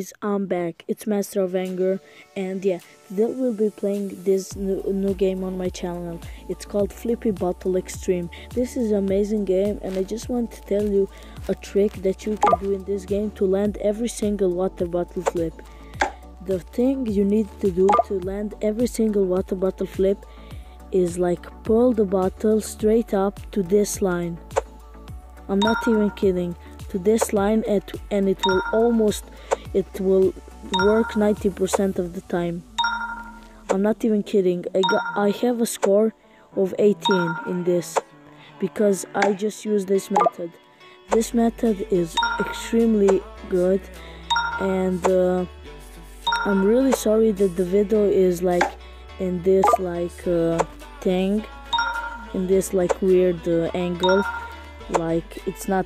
guys, I'm back. It's Master of Anger, and yeah, today we'll be playing this new game on my channel. It's called Flippy Bottle Extreme. This is an amazing game, and I just want to tell you a trick that you can do in this game to land every single water bottle flip. The thing you need to do to land every single water bottle flip is like pull the bottle straight up to this line. I'm not even kidding. To this line, and it will work 90% of the time. I'm not even kidding. I have a score of 18 in this because I just used this method. This method is extremely good, and I'm really sorry that the video is like in this thing, in this like weird angle. Like it's not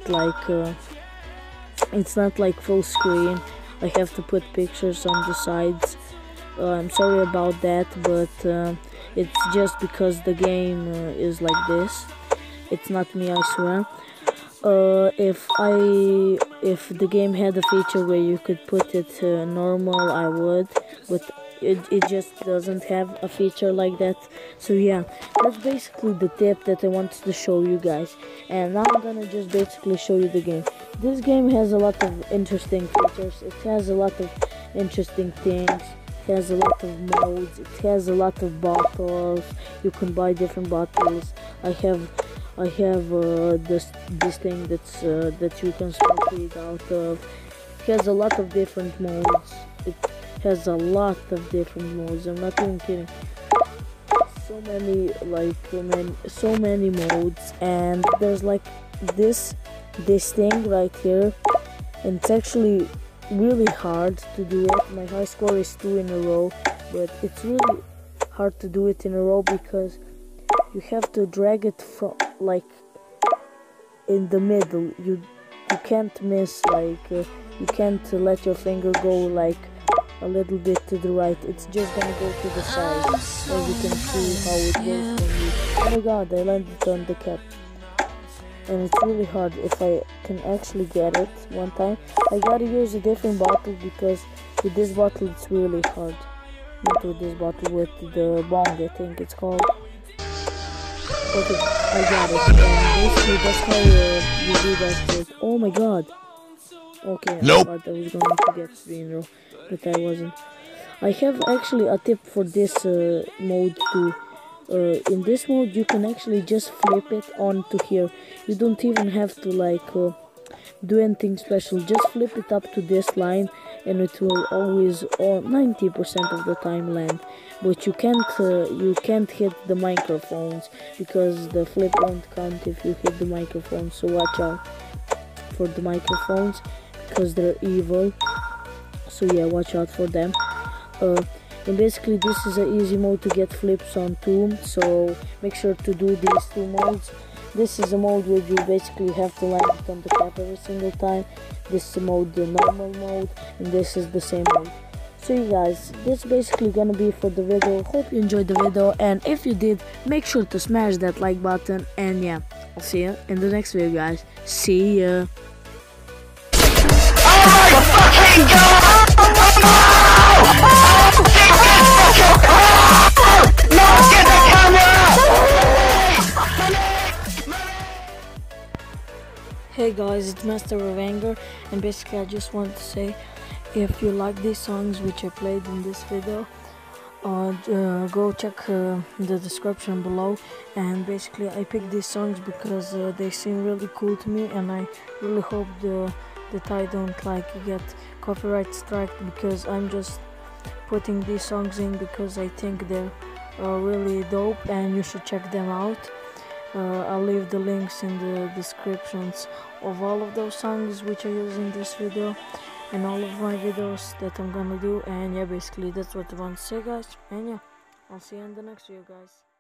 like full screen. I have to put pictures on the sides. I'm sorry about that, but it's just because the game is like this. It's not me, I swear. If the game had a feature where you could put it normal, I would, but it just doesn't have a feature like that. So yeah, that's basically the tip that I wanted to show you guys, and now I'm gonna just basically show you the game. This game has a lot of interesting features. It has a lot of interesting things. It has a lot of modes. It has a lot of bottles. You can buy different bottles. I have this thing that you can smoke weed out of. It has a lot of different modes. It has a lot of different modes. I'm not even kidding. So many modes, and there's like this thing right here, and it's actually really hard to do it. My high score is 2 in a row, but it's really hard to do it in a row because you have to drag it from like in the middle. You can't miss, you can't let your finger go like a little bit to the right. It's just gonna go to the side, as you can see how it goes from you. Oh my god, I landed on the cap, and it's really hard. If I can actually get it one time, I gotta use a different bottle because with this bottle it's really hard. Not with this bottle, with the bong, I think it's called. Okay, I got it. And basically that's how you do that trick. Oh my god. Okay, nope. I thought I was going to get 3 in a row, but I wasn't. I have actually a tip for this mode too. In this mode you can actually just flip it onto here. You don't even have to do anything special. Just flip it up to this line, and it will always, or 90% of the time, land. But you can't hit the microphones because the flip won't count if you hit the microphones. So watch out for the microphones because they're evil. So yeah, watch out for them. And basically this is an easy mode to get flips on too, so make sure to do these 2 modes. This is a mode where you basically have to land it on the cap every single time. This is a mode, the normal mode, and this is the same mode. So you guys, this is basically gonna be for the video. Hope you enjoyed the video, and if you did, make sure to smash that like button, and yeah, I'll see you in the next video, guys. See ya. Oh my fucking god! No, get the camera! Hey guys, it's Master of Anger, and basically I just want to say, if you like these songs which I played in this video, go check the description below. And basically I picked these songs because they seem really cool to me, and I really hope that I don't get copyright strike, because I'm just putting these songs in because I think they're really dope and you should check them out. I'll leave the links in the descriptions of all of those songs which I use in this video and all of my videos that I'm gonna do. And yeah, basically that's what I want to say, guys, and yeah, I'll see you in the next video, guys.